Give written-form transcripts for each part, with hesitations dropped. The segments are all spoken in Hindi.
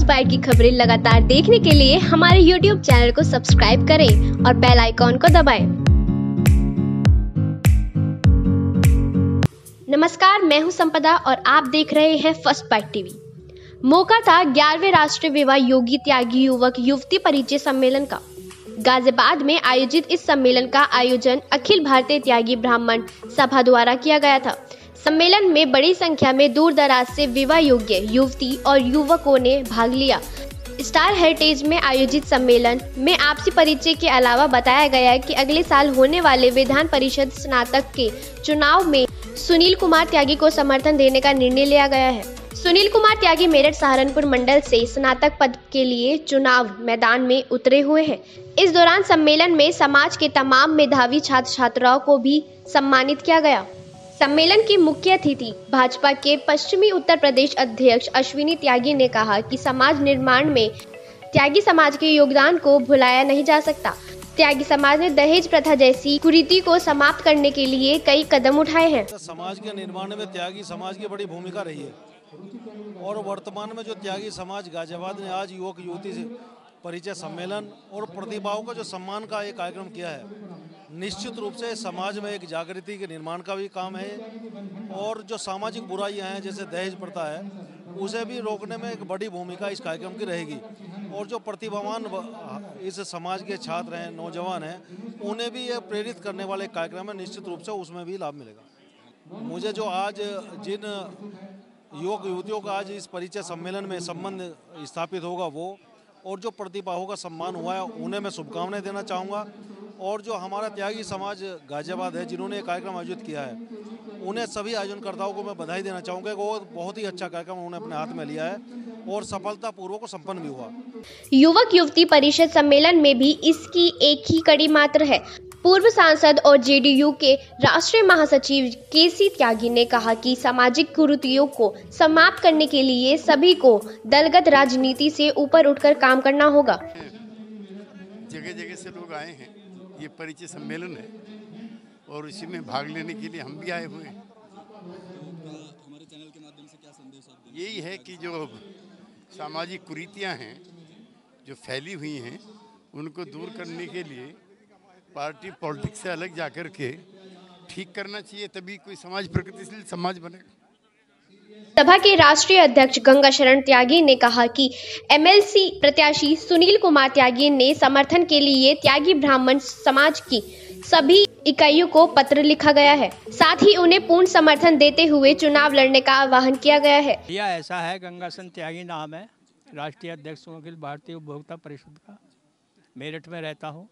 फर्स्ट बाइट की खबरें लगातार देखने के लिए हमारे YouTube चैनल को सब्सक्राइब करें और बेल आइकॉन को दबाएं। नमस्कार, मैं हूं संपदा और आप देख रहे हैं फर्स्ट बाइट टीवी। मौका था 11वें राष्ट्रीय विवाह योगी त्यागी युवक युवती परिचय सम्मेलन का। गाजियाबाद में आयोजित इस सम्मेलन का आयोजन अखिल भारतीय त्यागी ब्राह्मण सभा द्वारा किया गया था। सम्मेलन में बड़ी संख्या में दूर दराज से विवाह योग्य युवती और युवकों ने भाग लिया। स्टार हेरिटेज में आयोजित सम्मेलन में आपसी परिचय के अलावा बताया गया कि अगले साल होने वाले विधान परिषद स्नातक के चुनाव में सुनील कुमार त्यागी को समर्थन देने का निर्णय लिया गया है। सुनील कुमार त्यागी मेरठ सहारनपुर मंडल से स्नातक पद के लिए चुनाव मैदान में उतरे हुए हैं। इस दौरान सम्मेलन में समाज के तमाम मेधावी छात्र छात्राओं को भी सम्मानित किया गया। सम्मेलन की मुख्य अतिथि भाजपा के पश्चिमी उत्तर प्रदेश अध्यक्ष अश्विनी त्यागी ने कहा कि समाज निर्माण में त्यागी समाज के योगदान को भुलाया नहीं जा सकता। त्यागी समाज ने दहेज प्रथा जैसी कुरीति को समाप्त करने के लिए कई कदम उठाए हैं। समाज के निर्माण में त्यागी समाज की बड़ी भूमिका रही है और वर्तमान में जो त्यागी समाज गाजियाबाद ने आज युवक युवती से परिचय सम्मेलन और प्रतिभाओं का जो सम्मान का एक कार्यक्रम किया है, निश्चित रूप से समाज में एक जागृति के निर्माण का भी काम है और जो सामाजिक बुराइयां हैं जैसे दहेज प्रथा है उसे भी रोकने में एक बड़ी भूमिका इस कार्यक्रम की रहेगी। और जो प्रतिभावान इस समाज के छात्र हैं, नौजवान हैं, उन्हें भी ये प्रेरित करने वाले कार्यक्रम है, निश्चित रूप से उसमें भी लाभ मिलेगा। मुझे जो आज जिन युवक युवतियों का आज इस परिचय सम्मेलन में संबंध स्थापित होगा वो और जो प्रतिभाओं का सम्मान हुआ है उन्हें मैं शुभकामनाएं देना चाहूँगा। और जो हमारा त्यागी समाज गाजियाबाद है जिन्होंने ये कार्यक्रम आयोजित किया है उन्हें सभी आयोजनकर्ताओं को मैं बधाई देना चाहूँगा। वो बहुत ही अच्छा कार्यक्रम उन्होंने अपने हाथ में लिया है और सफलतापूर्वक संपन्न भी हुआ। युवक युवती परिषद सम्मेलन में भी इसकी एक ही कड़ी मात्र है। पूर्व सांसद और जेडीयू के राष्ट्रीय महासचिव केसी त्यागी ने कहा कि सामाजिक कुरीतियों को समाप्त करने के लिए सभी को दलगत राजनीति से ऊपर उठकर काम करना होगा। जगह जगह से लोग आए हैं, ये परिचय सम्मेलन है और इसी में भाग लेने के लिए हम भी आए हुए हैं। हमारे चैनल के माध्यम से क्या संदेश आप देंगे? यही है कि जो सामाजिक कुरीतियां हैं जो फैली हुई हैं उनको दूर करने के लिए पार्टी पॉलिटिक्स से अलग जाकर के ठीक करना चाहिए, तभी कोई समाज प्रगतिशील समाज बनेगा। सभा के राष्ट्रीय अध्यक्ष गंगा शरण त्यागी ने कहा कि एमएलसी प्रत्याशी सुनील कुमार त्यागी ने समर्थन के लिए त्यागी ब्राह्मण समाज की सभी इकाइयों को पत्र लिखा गया है। साथ ही उन्हें पूर्ण समर्थन देते हुए चुनाव लड़ने का आह्वान किया गया है। यह ऐसा है, गंगा शरण त्यागी नाम है, राष्ट्रीय अध्यक्ष अखिल भारतीय उपभोक्ता परिषद का, मेरठ में रहता हूँ।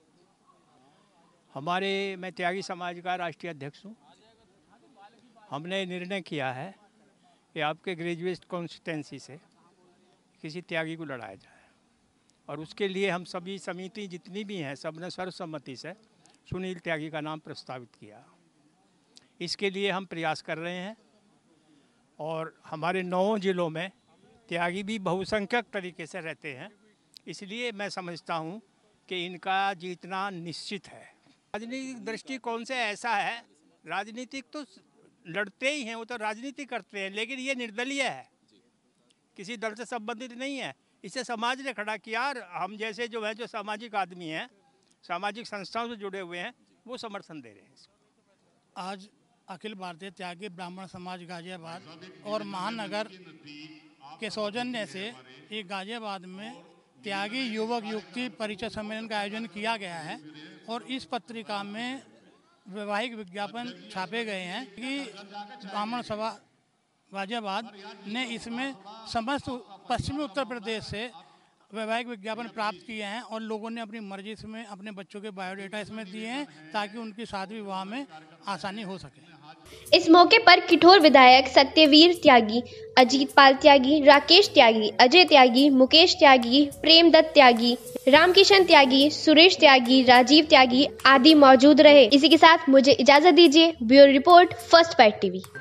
मैं त्यागी समाज का राष्ट्रीय अध्यक्ष हूँ। हमने निर्णय किया है कि आपके ग्रेजुएट कॉन्स्टिट्यूंसी से किसी त्यागी को लड़ाया जाए और उसके लिए हम सभी समिति जितनी भी हैं सबने सर्वसम्मति से सुनील त्यागी का नाम प्रस्तावित किया। इसके लिए हम प्रयास कर रहे हैं और हमारे 9 जिलों में त्यागी भी बहुसंख्यक तरीके से रहते हैं, इसलिए मैं समझता हूँ कि इनका जीतना निश्चित है। राजनीतिक दृष्टिकोण से ऐसा है, राजनीतिक तो लड़ते ही हैं, वो तो राजनीति करते हैं, लेकिन ये निर्दलीय है, किसी दल से संबंधित नहीं है। इसे समाज ने खड़ा किया और हम जैसे जो है जो सामाजिक आदमी हैं, सामाजिक संस्थाओं से जुड़े हुए हैं, वो समर्थन दे रहे हैं। आज अखिल भारतीय त्यागी ब्राह्मण समाज गाजियाबाद और महानगर के सौजन्य से ये गाजियाबाद में त्यागी युवक युवती परिचय सम्मेलन का आयोजन किया गया है और इस पत्रिका में वैवाहिक विज्ञापन छापे गए हैं कि ब्राह्मण सभा गाजियाबाद ने इसमें समस्त पश्चिमी उत्तर प्रदेश से वैवाहिक विज्ञापन प्राप्त किए हैं और लोगों ने अपनी मर्जी इसमें अपने बच्चों के बायोडाटा इसमें दिए हैं ताकि उनकी शादी विवाह में आसानी हो सके। इस मौके पर किठौर विधायक सत्यवीर त्यागी, अजीत पाल त्यागी, राकेश त्यागी, अजय त्यागी, मुकेश त्यागी, प्रेमदत्त त्यागी, रामकिशन त्यागी, सुरेश त्यागी, राजीव त्यागी आदि मौजूद रहे। इसी के साथ मुझे इजाजत दीजिए। Bureau report, first bite TV.